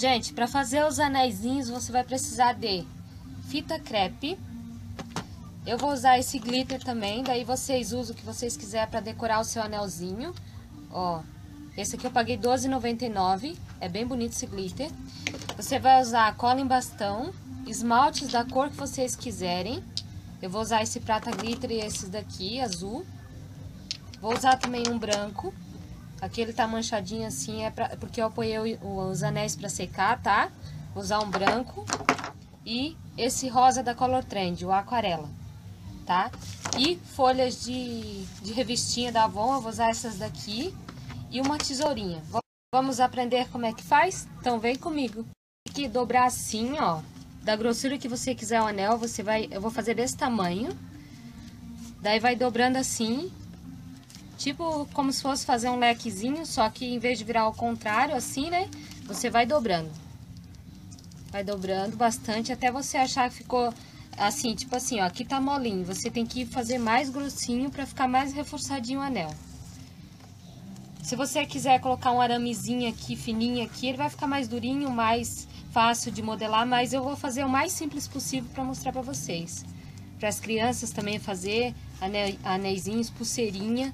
Gente, para fazer os anéisinhos, você vai precisar de fita crepe. Eu vou usar esse glitter também, daí vocês usam o que vocês quiserem para decorar o seu anelzinho. Ó, esse aqui eu paguei R$12,99, é bem bonito esse glitter. Você vai usar cola em bastão, esmaltes da cor que vocês quiserem. Eu vou usar esse prata glitter e esses daqui, azul. Vou usar também um branco. Aqui ele tá manchadinho assim, porque eu apoiei os anéis para secar, tá? Vou usar um branco. E esse rosa da Color Trend, o aquarela, tá? E folhas de revistinha da Avon, eu vou usar essas daqui. E uma tesourinha. Vamos aprender como é que faz? Então vem comigo. Aqui dobrar assim, ó. Da grossura que você quiser o anel, eu vou fazer desse tamanho. Daí vai dobrando assim. Tipo como se fosse fazer um lequezinho, só que em vez de virar ao contrário, assim, né? Você vai dobrando. Vai dobrando bastante até você achar que ficou assim, tipo assim, ó. Aqui tá molinho. Você tem que fazer mais grossinho pra ficar mais reforçadinho o anel. Se você quiser colocar um aramezinho aqui, fininho aqui, ele vai ficar mais durinho, mais fácil de modelar, mas eu vou fazer o mais simples possível para mostrar para vocês. Para as crianças também fazer anéisinhos, pulseirinha.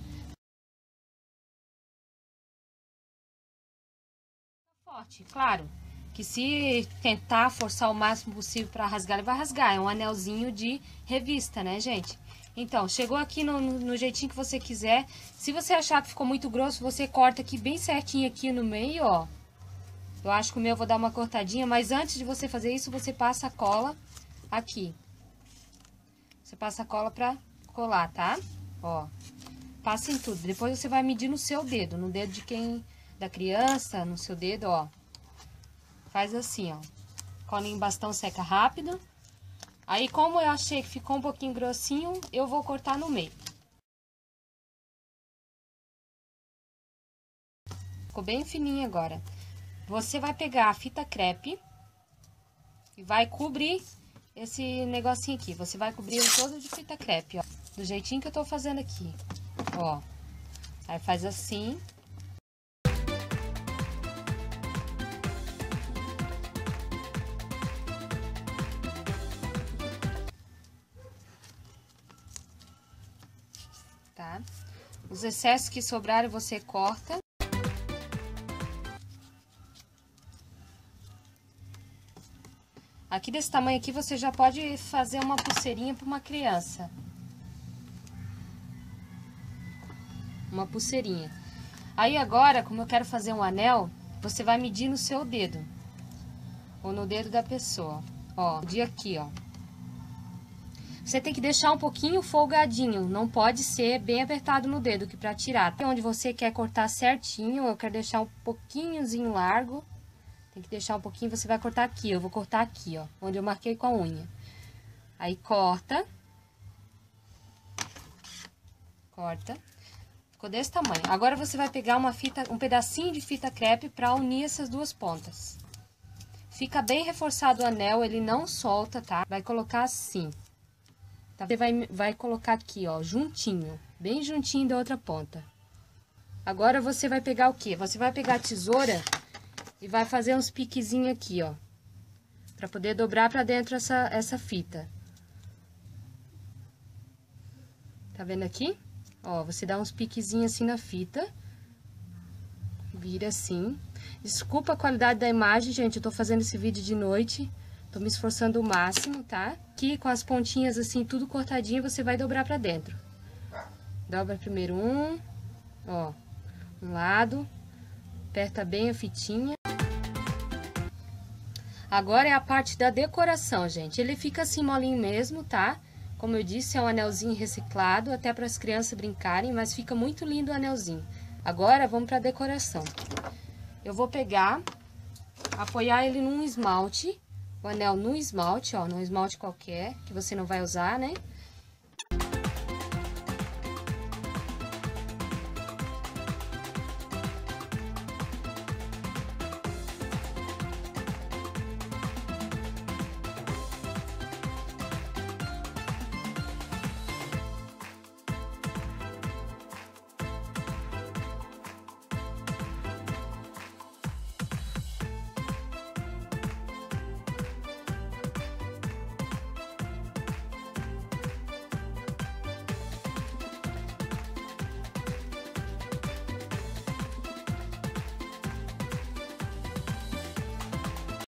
Forte, claro, que se tentar forçar o máximo possível para rasgar, ele vai rasgar. É um anelzinho de revista, né, gente? Então, chegou aqui no jeitinho que você quiser. Se você achar que ficou muito grosso, você corta aqui bem certinho aqui no meio, ó. Eu acho que o meu eu vou dar uma cortadinha, mas antes de você fazer isso, você passa a cola aqui. Você passa a cola pra colar, tá? Ó, passa em tudo. Depois você vai medir no seu dedo, no dedo de da criança, no seu dedo, ó. Faz assim, ó. Cola em bastão, seca rápido. Aí, como eu achei que ficou um pouquinho grossinho, eu vou cortar no meio. Ficou bem fininho agora. Você vai pegar a fita crepe e vai cobrir esse negocinho aqui. Você vai cobrir ele todo de fita crepe, ó. Do jeitinho que eu tô fazendo aqui, ó. Aí faz assim. Tá? Os excessos que sobrarem você corta. Aqui desse tamanho aqui você já pode fazer uma pulseirinha para uma criança. Uma pulseirinha. Aí agora, como eu quero fazer um anel, você vai medir no seu dedo. Ou no dedo da pessoa. Ó, medir aqui, ó. Você tem que deixar um pouquinho folgadinho, não pode ser bem apertado no dedo, que pra tirar. Onde você quer cortar certinho, eu quero deixar um pouquinhozinho largo. Tem que deixar um pouquinho, você vai cortar aqui, eu vou cortar aqui, ó, onde eu marquei com a unha. Aí corta. Corta. Ficou desse tamanho. Agora você vai pegar um pedacinho de fita crepe pra unir essas duas pontas. Fica bem reforçado o anel, ele não solta, tá? Vai colocar assim. Tá? Você vai colocar aqui, ó, juntinho, bem juntinho da outra ponta. Agora você vai pegar o quê? Você vai pegar a tesoura e vai fazer uns piquezinhos aqui, ó, pra poder dobrar pra dentro essa fita. Tá vendo aqui? Ó, você dá uns piquezinhos assim na fita. Vira assim. Desculpa a qualidade da imagem, gente, eu tô fazendo esse vídeo de noite. Tô me esforçando o máximo, tá? Aqui com as pontinhas assim, tudo cortadinho, você vai dobrar pra dentro. Dobra primeiro ó, um lado. Aperta bem a fitinha. Agora é a parte da decoração, gente. Ele fica assim molinho mesmo, tá? Como eu disse, é um anelzinho reciclado, até para as crianças brincarem, mas fica muito lindo o anelzinho. Agora vamos pra decoração. Eu vou pegar, apoiar ele num esmalte. O anel no esmalte, ó, num esmalte qualquer, que você não vai usar, né?